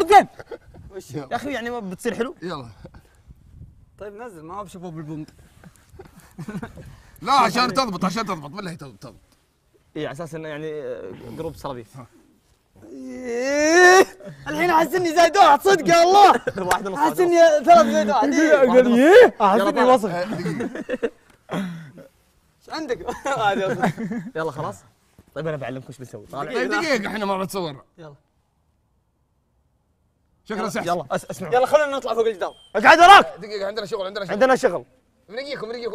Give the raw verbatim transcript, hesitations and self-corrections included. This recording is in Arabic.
صورتين. وش يا اخي يعني ما بتصير حلو؟ يلا. طيب نزل ما بشوفه بالبومب. لا عشان تضبط عشان تضبط بالله تضبط. اي على اساس انه يعني قروب صرابيف. الحين احس اني زايد واحد صدق يا الله. واحد ونص. احس اني ثلاث زايد واحد. قال ايه؟ احس اني طالع. وسخ. ايش عندك؟ هذه يلا خلاص. طيب انا بعلمكم ايش بنسوي. طالع. طيب دقيقة احنا ما بتصور. يلا شكرا سحس. يلا أس- اسمع. يلا خلينا نطلع فوق الجدار. اقعد وراك. دقيقة عندنا شغل عندنا شغل. عندنا شغل. بنجيكم بنجيكم.